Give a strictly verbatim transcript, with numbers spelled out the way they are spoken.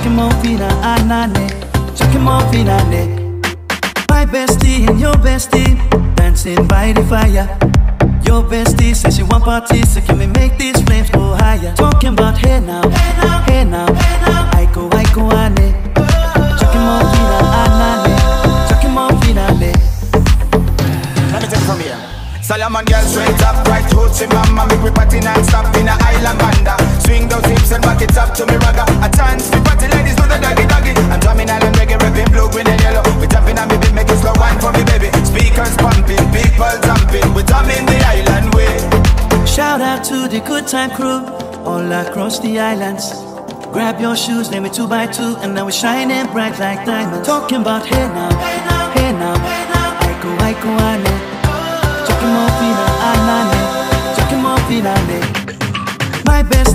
mo fina anane, chucky mo finane. My bestie and your bestie dancing by the fire. Your bestie says she want parties, so can we make these flames go higher? Talking about hey now, hey now, I go, I go ane, chucky mo fina anane, chucky mo finane. Let me take it from here. Solomon girl straight up, right hoochie mama. Make we party non-stop in a island banda. Swing those hips and back it up to me ragga. A chance for party ladies do the doggy doggy. I'm drumming island reggae, rapping blue, green and yellow. We jumping on me beat, make it slow wine for me baby. Speakers pumping, people jumping. We drumming the island way. Shout out to the good time crew all across the islands. Grab your shoes, name it two by two, and now we're shining bright like diamonds. Talking about hey now, hey now, I go, I go ane. Chucky mo fina anane, chucky mo finane. My best